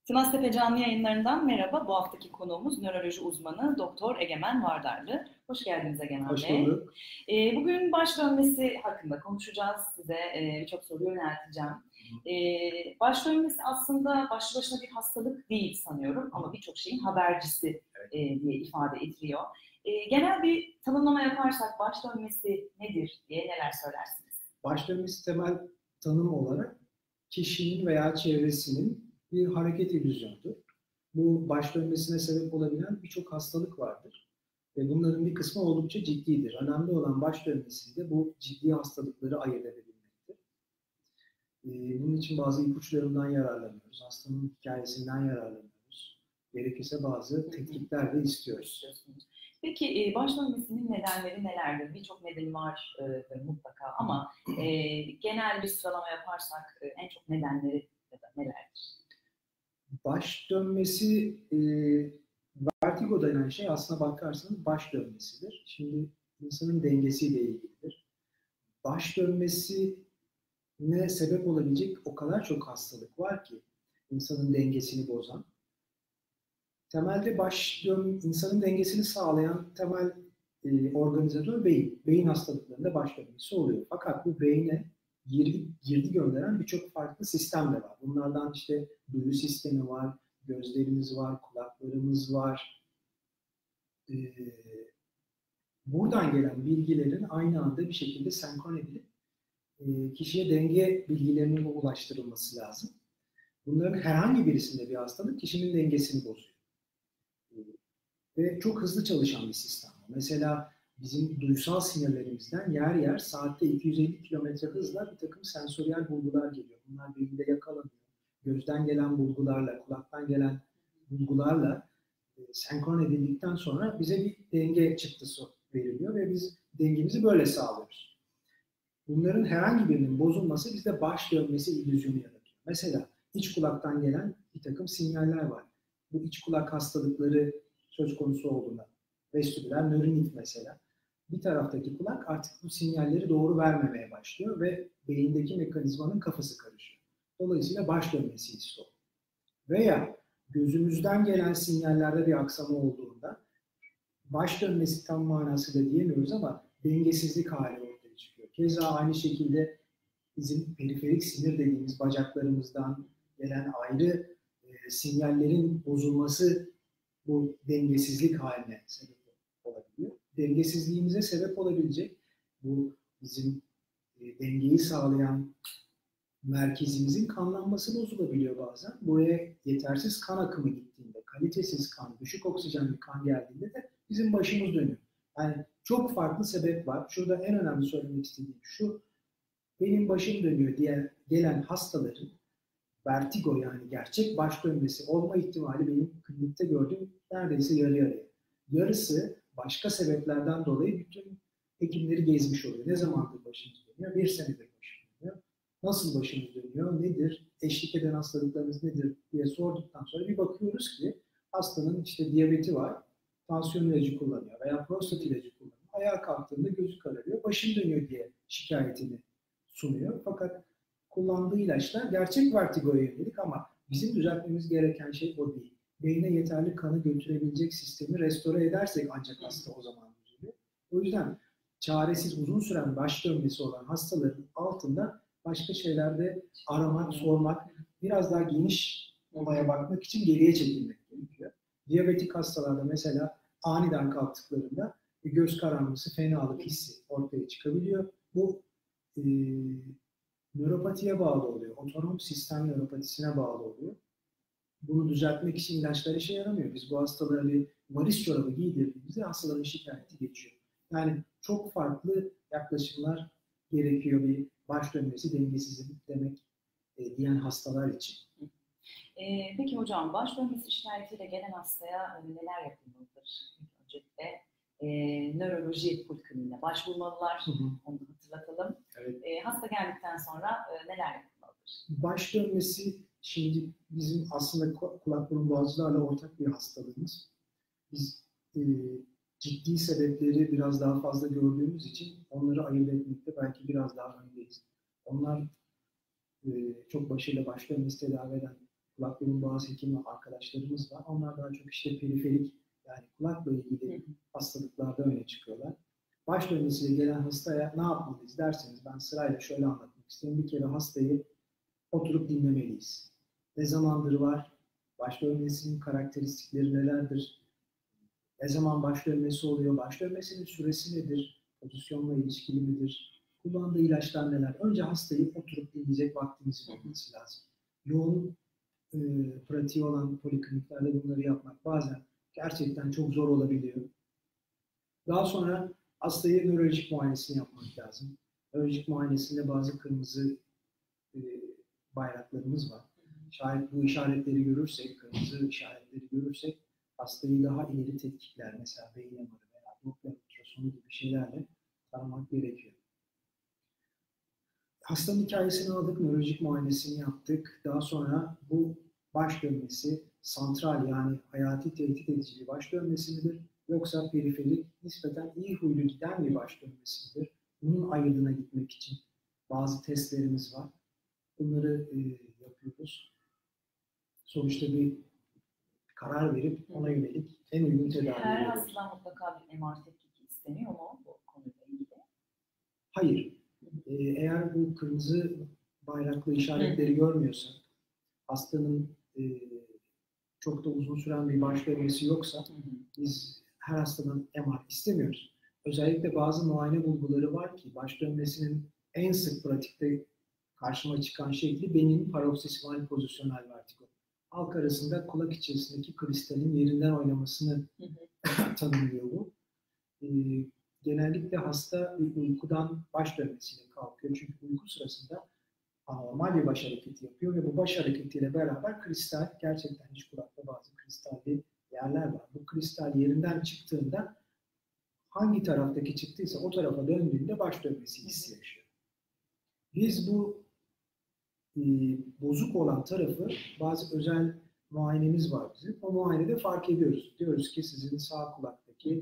Tınaztepe canlı yayınlarından merhaba. Bu haftaki konuğumuz nöroloji uzmanı Doktor Egemen Vardarlı. Hoş geldiniz Egemen Hoş Bey. bulduk. Bugün baş dönmesi hakkında konuşacağız. Size birçok soru yönelteceğim. Baş dönmesi aslında başlı başına bir hastalık değil sanıyorum ama birçok şeyin habercisi diye ifade ediliyor. Genel bir tanımlama yaparsak baş dönmesi nedir diye neler söylersiniz? Baş dönmesi temel tanım olarak kişinin veya çevresinin bir hareket illüzyonudur. Bu baş dönmesine sebep olabilen birçok hastalık vardır. Ve bunların bir kısmı oldukça ciddidir. Önemli olan baş dönmesinde bu ciddi hastalıkları ayırt edebilmektir. Bunun için bazı ipuçlarından yararlanıyoruz. Hastanın hikayesinden yararlanıyoruz. Gerekirse bazı tetkikler de istiyoruz. Peki baş dönmesinin nedenleri nelerdir? Birçok nedeni var mutlaka ama genel bir sıralama yaparsak en çok nedenleri nelerdir? Baş dönmesi, vertigo denen şey aslına bakarsanız baş dönmesidir. Şimdi insanın dengesiyle ilgilidir. Baş dönmesine sebep olabilecek o kadar çok hastalık var ki insanın dengesini bozan. Temelde insanın dengesini sağlayan temel organizatör beyin. Beyin hastalıklarında baş dönmesi oluyor. Fakat bu beyne girdi gönderen birçok farklı sistem de var. Bunlardan işte duyu sistemi var, gözlerimiz var, kulaklarımız var. Buradan gelen bilgilerin aynı anda bir şekilde senkron edilip kişiye denge bilgilerinin ulaştırılması lazım. Bunların herhangi birisinde bir hastalık kişinin dengesini bozuyor. Ve çok hızlı çalışan bir sistem. Mesela bizim duysal sinirlerimizden yer yer saatte 250 kilometre hızla bir takım sensöriyel bulgular geliyor. Bunlar beyinde yakalanıyor. Gözden gelen bulgularla, kulaktan gelen bulgularla senkron edildikten sonra bize bir denge çıktısı veriliyor ve biz dengemizi böyle sağlıyoruz. Bunların herhangi birinin bozulması bizde baş dönmesi illüzyonu yaratıyor. Mesela iç kulaktan gelen bir takım sinyaller var. Bu iç kulak hastalıkları söz konusu olduğunda, vestibüler nörinit mesela, bir taraftaki kulak artık bu sinyalleri doğru vermemeye başlıyor ve beyindeki mekanizmanın kafası karışıyor. Dolayısıyla baş dönmesi hissi oluyor. Veya gözümüzden gelen sinyallerde bir aksama olduğunda baş dönmesi tam manasıyla diyemiyoruz ama dengesizlik hali ortaya çıkıyor. Keza aynı şekilde bizim periferik sinir dediğimiz bacaklarımızdan gelen ayrı sinyallerin bozulması bu dengesizlik haline sebep olabiliyor. Dengesizliğimize sebep olabilecek bu bizim dengeyi sağlayan merkezimizin kanlanması bozulabiliyor bazen. Buraya yetersiz kan akımı gittiğinde, kalitesiz kan, düşük oksijenli kan geldiğinde de bizim başımız dönüyor. Yani çok farklı sebep var. Şurada en önemli söylemek istediğim şu, benim başım dönüyor diye gelen hastaların vertigo yani gerçek baş dönmesi olma ihtimali benim klinikte gördüğüm neredeyse yarı yarıya. Yarısı başka sebeplerden dolayı bütün hekimleri gezmiş oluyor. Ne zamandır başınız dönüyor? 1 senedir başım dönüyor. Nasıl başınız dönüyor? Nedir? Eşlik eden hastalıklarınız nedir diye sorduktan sonra bir bakıyoruz ki hastanın işte diyabeti var, tansiyon ilacı kullanıyor veya prostat ilacı kullanıyor. Ayağa kalktığında gözü kararıyor, başım dönüyor diye şikayetini sunuyor. Fakat kullandığı ilaçlar gerçek vertigoya yönelik ama bizim düzeltmemiz gereken şey o değil. Beyne yeterli kanı götürebilecek sistemi restore edersek ancak hasta o zaman düzeliyor. O yüzden çaresiz uzun süren baş dönmesi olan hastaların altında başka şeylerde aramak, sormak, biraz daha geniş olaya bakmak için geriye çekilmek gerekiyor. Diyabetik hastalarda mesela aniden kalktıklarında bir göz kararması, fenalık hissi ortaya çıkabiliyor. Bu nöropatiye bağlı oluyor. Otonom sistem nöropatisine bağlı oluyor. Bunu düzeltmek için ilaçlar işe yaramıyor. Biz bu hastalara bir varis çorabı giydirdiğimizde hastaların şikayeti geçiyor. Yani çok farklı yaklaşımlar gerekiyor bir baş dönmesi dengesizlik demek diyen hastalar için. Peki hocam baş dönmesi şikayetiyle gelen hastaya neler yapılmalıdır? Öncelikle nöroloji polikliniğine başvurmalılar. Onu hatırlatalım. Evet. Hasta geldikten sonra neler yapılmalıdır? Baş dönmesi şimdi bizim aslında kulak burun boğazlarla ortak bir hastalığımız. Biz ciddi sebepleri biraz daha fazla gördüğümüz için onları ayırt etmekte belki biraz daha öndeyiz. Onlar çok başarılı baş dönmesi tedavi eden kulak burun boğaz hekimi arkadaşlarımız var. Onlar daha çok işte periferik yani kulakla ilgili hastalıklarda öne çıkıyorlar. Baş dönmesiyle gelen hastaya ne yapmalıyız derseniz ben sırayla şöyle anlatmak istiyorum. Bir kere hastayı oturup dinlemeliyiz. Ne zamandır var? Baş dönmesinin karakteristikleri nelerdir? Ne zaman baş dönmesi oluyor? Baş dönmesinin süresi nedir? Pozisyonla ilişkili midir? Kullandığı ilaçlar neler? Önce hastayı oturup dinleyecek vaktimizin olması lazım. Yoğun pratiği olan polikliniklerde bunları yapmak bazen gerçekten çok zor olabiliyor. Daha sonra hastayı nörolojik muayenesini yapmak lazım. Nörolojik muayenesinde bazı kırmızı bayraklarımız var. Şayet bu işaretleri görürsek, kırmızı işaretleri görürsek hastayı daha ileri tetkikler, mesela beyin MR'ı veya Doppler ultrasonu gibi şeylerle taramak gerekiyor. Hastanın hikayesini aldık, nörolojik muayenesini yaptık. Daha sonra bu baş dönmesi santral yani hayati tehdit edici bir baş dönmesi midir? Yoksa periferik, nispeten iyi huylu giden bir baş dönmesi midir? Bunun ayırdına gitmek için bazı testlerimiz var. Bunları yapıyoruz. Sonuçta bir karar verip ona yönelik en uygun tedavi her veriyoruz. hastadan mutlaka bir MR tetkiki isteniyor mu bu konuyla ilgili? Hayır. Eğer bu kırmızı bayraklı işaretleri görmüyorsak, hastanın çok da uzun süren bir baş dönmesi yoksa biz her hastadan MR istemiyoruz. Özellikle bazı muayene bulguları var ki baş dönmesinin en sık pratikte karşıma çıkan şekli benim paroksismal pozisyonel vertigo. Halk arasında kulak içerisindeki kristalin yerinden oynamasını tanımlıyor bu. Genellikle hasta uykudan baş dönmesiyle kalkıyor. Çünkü uyku sırasında anormal bir baş hareketi yapıyor ve bu baş hareketiyle beraber kristal, gerçekten iç kulakta bazı kristalli yerler var. Bu kristal yerinden çıktığında hangi taraftaki çıktıysa o tarafa döndüğünde baş dönmesi hissi yaşıyor. Biz bu bozuk olan tarafı bazı özel muayenemiz var bizim. O muayenede fark ediyoruz. Diyoruz ki sizin sağ kulaktaki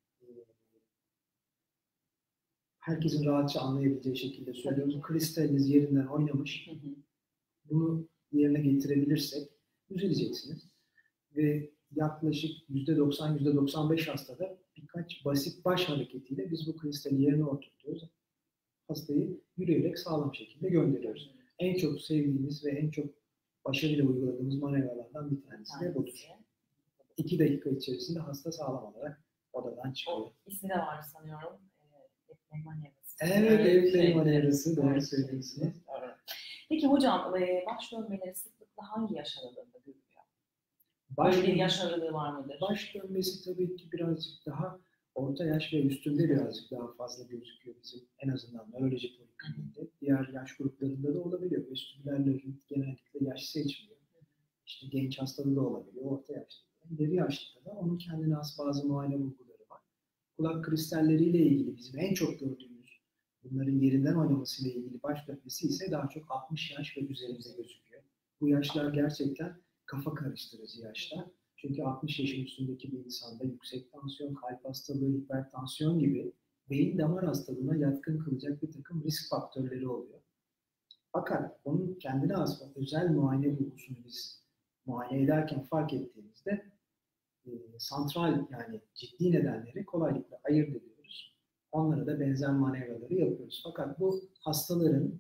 herkesin rahatça anlayabileceği şekilde söylüyoruz. Kristaliniz yerinden oynamış. Bunu yerine getirebilirsek düzeleceksiniz. Ve yaklaşık %90, %95 hastada birkaç basit baş hareketiyle biz bu kristali yerine oturtuyoruz. Hastayı yürüyerek sağlam şekilde gönderiyoruz. En çok sevdiğimiz ve en çok başarıyla uyguladığımız manevralardan bir tanesi de budur. 2 dakika içerisinde hasta sağlam olarak odadan çıkıyor. İsmi de var sanıyorum. Epley manevrası. Evet, Epley manevrası. Doğru söylüyorsunuz. Peki hocam, baş dönmeleri sıklıkla hangi yaş aralığında görülüyor? Böyle bir yaş aralığı var mıdır? Baş dönmesi tabii ki birazcık daha orta yaş ve üstünde birazcık daha fazla gözüküyor bizim en azından nöroloji polikliniğinde. Diğer yaş gruplarında da olabiliyor. Vestibüler laringit genellikle yaş seçmiyor. İşte genç hastada da olabiliyor, orta yaşta da. İleri yaşta da onun kendine has bazı muayene bulguları var. Kulak kristalleriyle ilgili bizim en çok gördüğümüz bunların yerinden oynamasıyla ilgili baş dönmesi ise daha çok 60 yaş ve üzerinde gözüküyor. Bu yaşlar gerçekten kafa karıştırıcı yaşlar. Çünkü 60 yaşın üstündeki bir insanda yüksek tansiyon, kalp hastalığı, hipertansiyon gibi beyin damar hastalığına yatkın kılacak bir takım risk faktörleri oluyor. Fakat onun kendine has özel muayene bulgusunu biz muayene ederken fark ettiğimizde santral yani ciddi nedenleri kolaylıkla ayırt ediyoruz. Onlara da benzer manevraları yapıyoruz. Fakat bu hastaların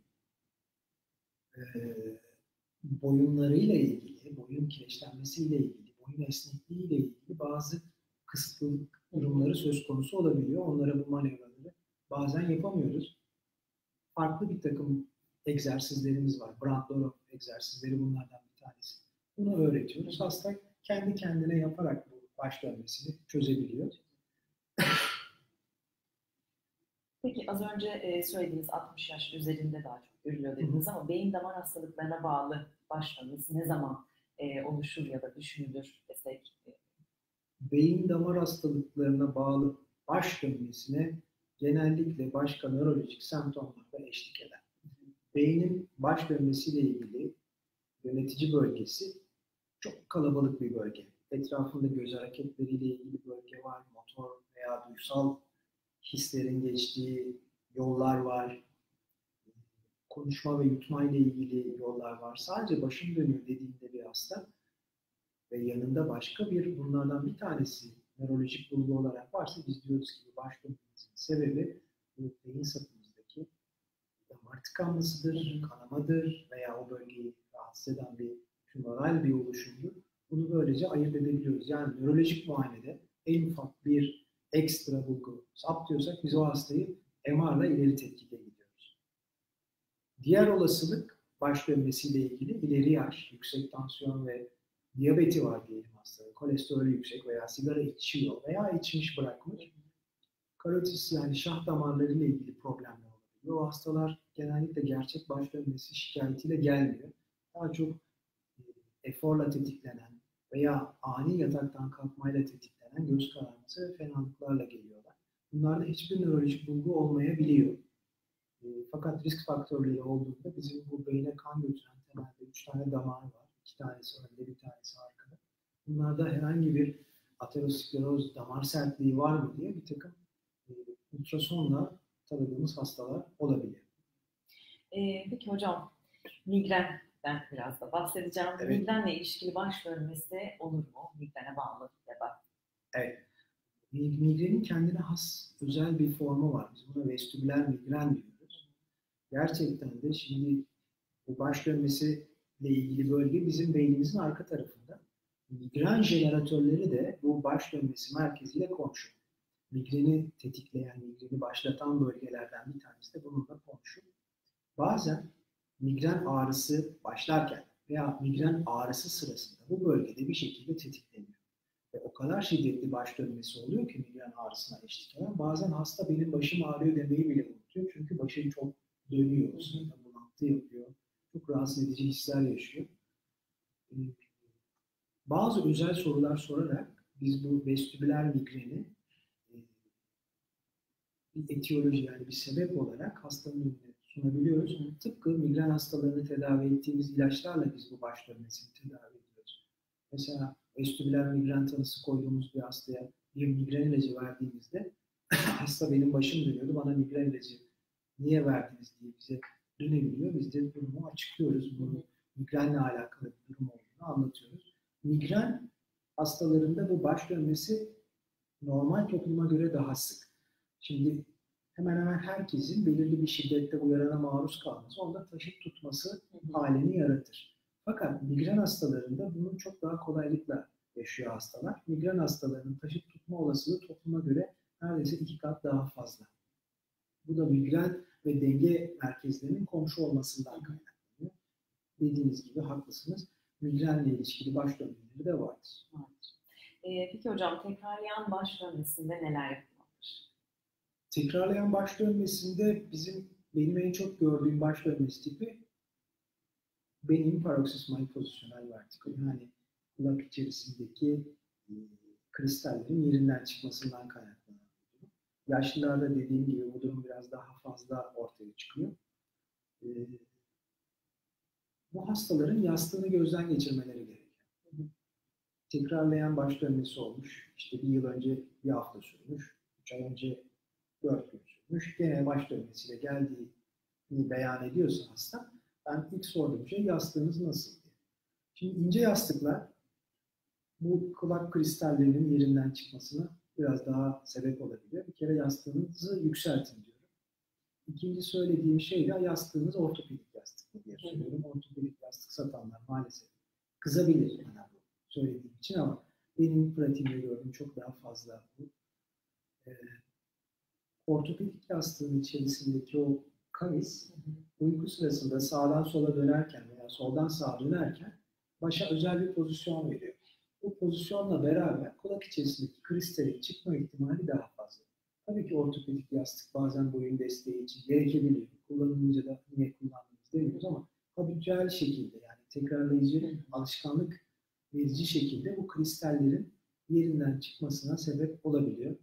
boyunlarıyla ilgili, boyun kireçlenmesiyle ilgili, boyun esnekliğiyle ilgili bazı kısıtlılık durumları söz konusu olabiliyor. Onlara bu manevraları bazen yapamıyoruz. Farklı bir takım egzersizlerimiz var. Brandorf egzersizleri bunlardan bir tanesi. Bunu öğretiyoruz. Hasta kendi kendine yaparak bu baş dönmesini çözebiliyor. Peki az önce söylediğiniz 60 yaş üzerinde daha çok görülüyor dediniz ama beyin damar hastalıklarına bağlı baş dönmesi ne zaman oluşur ya da düşünülür desek? Beyin damar hastalıklarına bağlı baş dönmesine genellikle başka nörolojik semptomlarla eşlik eder. Beynin baş dönmesiyle ilgili yönetici bölgesi çok kalabalık bir bölge. Etrafında göz hareketleriyle ilgili bölge var, motor veya duysal hislerin geçtiği yollar var, konuşma ve yutma ile ilgili yollar var. Sadece başım dönüyor dediğinde bir hasta ve yanında başka bir bunlardan bir tanesi nörolojik bulgu olarak varsa biz diyoruz ki baş dönmesinin sebebi bu beyin sapımızdaki damar tıkanmasıdır, kanamadır veya o bölgeyi rahatsız eden bir tümöral bir oluşumdur. Bunu böylece ayırt edebiliyoruz. Yani nörolojik muayenede en ufak bir ekstra bulgu saptıyorsak biz o hastayı MR'la ileri tetkike gidiyoruz. Diğer olasılık baş dönmesiyle ilgili ileri yaş, yüksek tansiyon ve diyabeti var diyelim hastanın. Kolesterolü yüksek veya sigara içiyor veya içmiş bırakmış. Karotis yani şah damarları ile ilgili problemler olabiliyor. O hastalar genellikle gerçek baş dönmesi şikayetiyle gelmiyor. Daha çok eforla tetiklenen veya ani yataktan kalkmayla tetiklenen göz kararması ve fenalıklarla geliyorlar. Bunlarda hiçbir nörolojik bulgu olmayabiliyor. Fakat risk faktörleri olduğunda bizim bu beyne kan götüren temelde 3 tane damar var. 2 tanesi önde, bir tanesi arkada. Bunlarda herhangi bir ateroskleroz damar sertliği var mı diye bir takım ultrasonla tanıdığımız hastalar olabilir. Peki hocam, migrenden biraz da bahsedeceğim. Evet. Migrenle ilişkili baş dönmesi olur mu? Migrene bağlı ya da. Evet. Migrenin kendine has özel bir formu var. Biz buna vestibüler migren diyoruz. Gerçekten de şimdi bu baş dönmesiyle ilgili bölge bizim beynimizin arka tarafında. Migren jeneratörleri de bu baş dönmesi merkeziyle komşu. Migreni tetikleyen, migreni başlatan bölgelerden bir tanesi de bununla komşu. Bazen migren ağrısı başlarken veya migren ağrısı sırasında bu bölgede bir şekilde tetikleniyor. Ve o kadar şiddetli baş dönmesi oluyor ki migren ağrısına eşlik eden. Bazen hasta benim başım ağrıyor demeyi bile unutuyor. Çünkü başı çok dönüyor. Bulantı yapıyor. Çok rahatsız edici hisler yaşıyor. Bazı özel sorular sorarak biz bu vestibüler migreni bir etiyoloji yani bir sebep olarak hastanın önüne sunabiliyoruz. Tıpkı migren hastalarını tedavi ettiğimiz ilaçlarla biz bu baş dönmesini tedavi ediyoruz. Mesela vestibüler migren tanısı koyduğumuz bir hastaya bir migren ilacı verdiğimizde hasta benim başım dönüyordu, bana migren ilacı niye verdiniz diye bize dönebiliyor. Biz de durumu açıklıyoruz. Bunu migrenle alakalı bir durum olduğunu anlatıyoruz. Migren hastalarında bu baş dönmesi normal topluma göre daha sık. Şimdi hemen hemen herkesin belirli bir şiddette uyarana maruz kalması onda taşıt tutması halini yaratır. Fakat migren hastalarında bunu çok daha kolaylıkla yaşıyor hastalar. Migren hastalarının taşıt tutma olasılığı topluma göre neredeyse 2 kat daha fazla. Bu da migren ve denge merkezlerinin komşu olmasından kaynaklanıyor. Dediğiniz gibi haklısınız. Migrenle ilişkili baş dönmeleri de vardır. Peki hocam, tekrarlayan baş dönmesinde neler yapılmalıdır? Tekrarlayan baş dönmesinde benim en çok gördüğüm baş dönmesi tipi benim paroksismal pozisyonel vertigo. Yani kulak içerisindeki kristallerin yerinden çıkmasından kaynaklanan. Yaşlılarda dediğim gibi bu durum biraz daha fazla ortaya çıkıyor. Bu hastaların yastığını gözden geçirmeleri gerekiyor. Tekrarlayan baş dönmesi olmuş. İşte 1 yıl önce 1 hafta sürmüş. 3 ay önce 4 gün sürmüş. Gene baş dönmesiyle geldiğini beyan ediyorsa hasta, ben ilk sorduğum şey yastığınız nasıl diye. Şimdi ince yastıklar bu kulak kristallerinin yerinden çıkmasına biraz daha sebep olabiliyor. Bir kere yastığınızı yükseltin diyorum. İkinci söylediğim şey de yastığınız ortopedik yastık diye söylüyorum. Ortopedik yastık satanlar maalesef kızabilir bana bu söylediğim için ama benim pratiğimde gördüğüm çok daha fazla bu. Ortopedik yastığın içerisindeki o kavis uyku sırasında sağdan sola dönerken veya soldan sağa dönerken başa özel bir pozisyon veriyor. Bu pozisyonla beraber kulak içerisindeki kristalin çıkma ihtimali daha fazla. Tabii ki ortopedik yastık bazen boyun desteği için gerekebiliyor. Kullanılınca da niye kullandığımızı demiyoruz ama habitüel şekilde yani tekrarlayıcı, alışkanlık verici şekilde bu kristallerin yerinden çıkmasına sebep olabiliyor.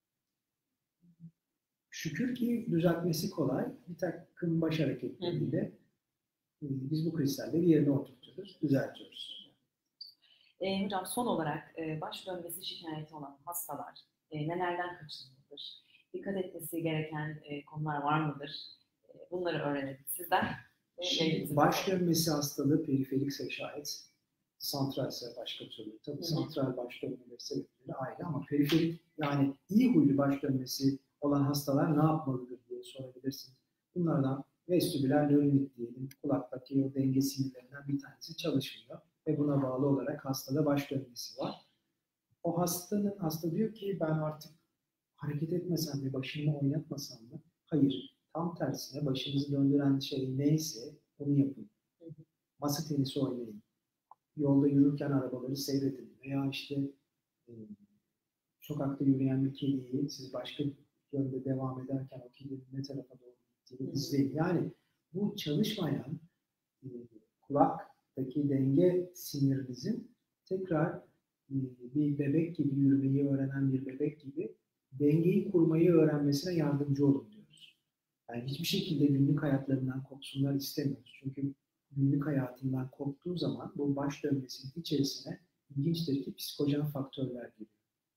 Şükür ki düzeltmesi kolay. Bir takım baş hareketleriyle biz bu kristalleri yerine oturtuyoruz, düzeltiyoruz. Hocam son olarak baş dönmesi şikayeti olan hastalar nelerden kaçınmalıdır? Dikkat etmesi gereken konular var mıdır? Bunları öğrenelim sizden. Baş dönmesi hastalığı periferikse şayet, santralse başka türlü. Tabii santral baş dönmeleri sebepleri ayrı ama periferik, yani iyi huylu baş dönmesi olan hastalar ne yapmalıdır diye sorabilirsiniz. Bunlardan vestibüler nöronit diyelim, kulaktaki o denge sinirlerinden bir tanesi çalışmıyor ve buna bağlı olarak hastada baş dönmesi var. O hasta diyor ki ben artık hareket etmesem mi, başımı oynatmasam mı? Hayır. Tam tersine başınızı döndüren şey neyse onu yapın. Masa tenisi oynayın. Yolda yürürken arabaları seyredin. Veya işte sokakta yürüyen bir kediyi siz başka yönde devam ederken o kedinin ne tarafa doğru gittiğini izleyin. Yani bu çalışmayan kulaktaki denge sinirinizin tekrar bir bebek gibi yürümeyi öğrenen bir bebek gibi dengeyi kurmayı öğrenmesine yardımcı olun diyoruz. Yani hiçbir şekilde günlük hayatlarından kopsunlar istemiyoruz. Çünkü günlük hayatından koptuğu zaman bu baş dönmesinin içerisine ilginçtir ki psikojen faktörler giriyor.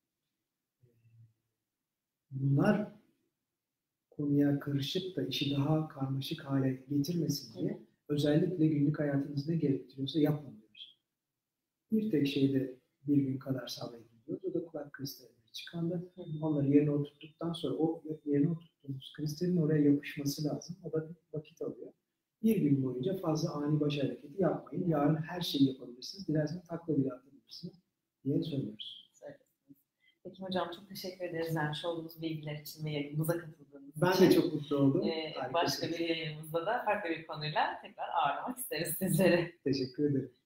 Bunlar konuya karışıp da işi daha karmaşık hale getirmesin diye özellikle günlük hayatınız ne gerektiriyorsa yapın diyoruz. Bir tek şeyde bir gün kadar sabredin diyoruz. O da kulak kristalleri çıkandı. Onları yerine oturttuktan sonra o yerine oturttuğumuz kristalin oraya yapışması lazım. O da vakit alıyor. Bir gün boyunca fazla ani baş hareketi yapmayın. Yarın her şeyi yapabilirsiniz. Dilerseniz takla bile atabilirsiniz diye söylüyoruz. Peki hocam çok teşekkür ederiz vermiş olduğunuz bilgiler için ve yayınımıza katıldığınız için. Ben de çok mutlu oldum. Başka bir yayınımızda da farklı bir konuyla tekrar ağırlamak isteriz sizleri. Teşekkür ederim.